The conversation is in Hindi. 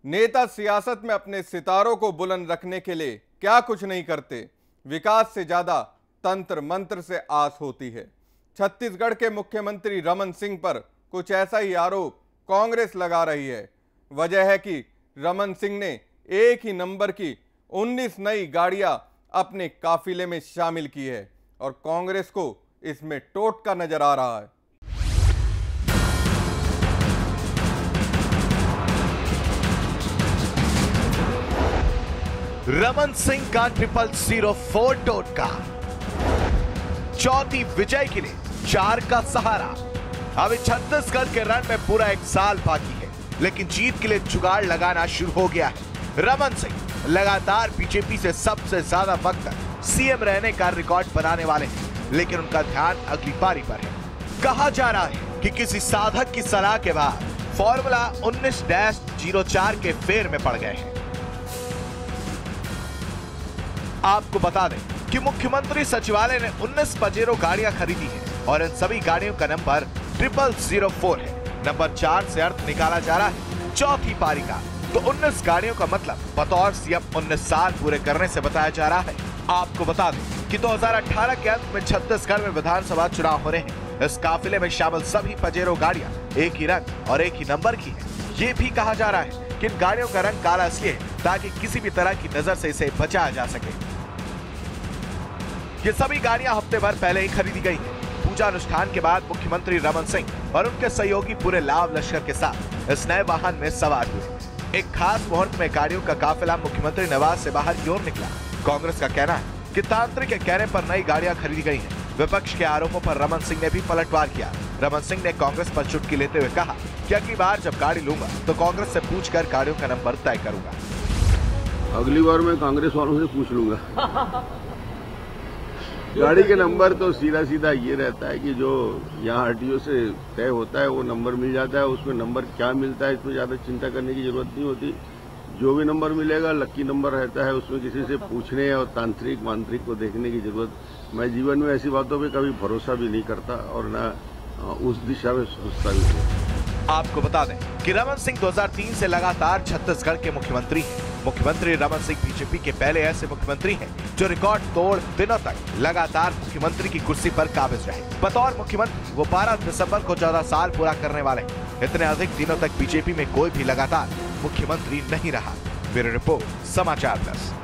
नेता सियासत में अपने सितारों को बुलंद रखने के लिए क्या कुछ नहीं करते। विकास से ज्यादा तंत्र मंत्र से आस होती है। छत्तीसगढ़ के मुख्यमंत्री रमन सिंह पर कुछ ऐसा ही आरोप कांग्रेस लगा रही है। वजह है कि रमन सिंह ने एक ही नंबर की 19 नई गाड़ियां अपने काफिले में शामिल की है और कांग्रेस को इसमें टोटका नजर आ रहा है। रमन सिंह का 0004 टोटका, चौथी विजय के लिए 4 का सहारा। अभी छत्तीसगढ़ के रण में पूरा 1 साल बाकी है, लेकिन जीत के लिए जुगाड़ लगाना शुरू हो गया है। रमन सिंह लगातार बीजेपी से सबसे ज्यादा वक्त तक सीएम रहने का रिकॉर्ड बनाने वाले हैं, लेकिन उनका ध्यान अगली पारी पर है। कहा जा रहा है कि किसी साधक की सलाह के बाद फॉर्मूला 19-04 के फेर में पड़ गए हैं। आपको बता दें कि मुख्यमंत्री सचिवालय ने 19 पजेरो गाड़ियां खरीदी है और इन सभी गाड़ियों का नंबर 0004 है। नंबर 4 से अर्थ निकाला जा रहा है चौथी पारी का, तो 19 गाड़ियों का मतलब बतौर सीएम 19 साल पूरे करने से बताया जा रहा है। आपको बता दें कि 2018 के अंत में छत्तीसगढ़ में विधानसभा चुनाव हो रहे हैं। इस काफिले में शामिल सभी पजेरो गाड़ियां एक ही रंग और एक ही नंबर की है। ये भी कहा जा रहा है कि इन गाड़ियों का रंग काला इसलिए है ताकि किसी भी तरह की नजर से इसे बचाया जा सके। ये सभी गाड़ियां हफ्ते भर पहले ही खरीदी गई हैं। पूजा अनुष्ठान के बाद मुख्यमंत्री रमन सिंह और उनके सहयोगी पूरे लाव लश्कर के साथ इस नए वाहन में सवार हुए। एक खास मुहूर्त में गाड़ियों का काफिला मुख्यमंत्री निवास से बाहर की ओर निकला। कांग्रेस का कहना है कि तांत्रिक के कहने पर नई गाड़ियां खरीदी गई हैं। विपक्ष के आरोपों पर रमन सिंह ने भी पलटवार किया। रमन सिंह ने कांग्रेस पर चुटकी लेते हुए कहा कि अगली बार जब गाड़ी लूंगा तो कांग्रेस से पूछकर गाड़ियों का नंबर तय करूंगा। अगली बार मैं कांग्रेस वालों से पूछ लूंगा। गाड़ी के नंबर तो सीधा सीधा ये रहता है कि जो यहाँ आरटीओ से तय होता है वो नंबर मिल जाता है। उसमें नंबर क्या मिलता है इसमें ज्यादा चिंता करने की जरूरत नहीं होती। जो भी नंबर मिलेगा लकी नंबर रहता है। उसमें किसी से पूछने और तांत्रिक मांत्रिक को देखने की जरूरत, मैं जीवन में ऐसी बातों पे कभी भरोसा भी नहीं करता और न उस दिशा में सोचता भी नहीं। आपको बता दें कि रमन सिंह 2003 से लगातार छत्तीसगढ़ के मुख्यमंत्री हैं। मुख्यमंत्री रमन सिंह बीजेपी के पहले ऐसे मुख्यमंत्री हैं जो रिकॉर्ड तोड़ दिनों तक लगातार मुख्यमंत्री की कुर्सी पर काबिज रहे। बतौर मुख्यमंत्री वो 12 दिसंबर को 14 साल पूरा करने वाले हैं। इतने अधिक दिनों तक बीजेपी में कोई भी लगातार मुख्यमंत्री नहीं रहा। Bureau report, Samachar plus.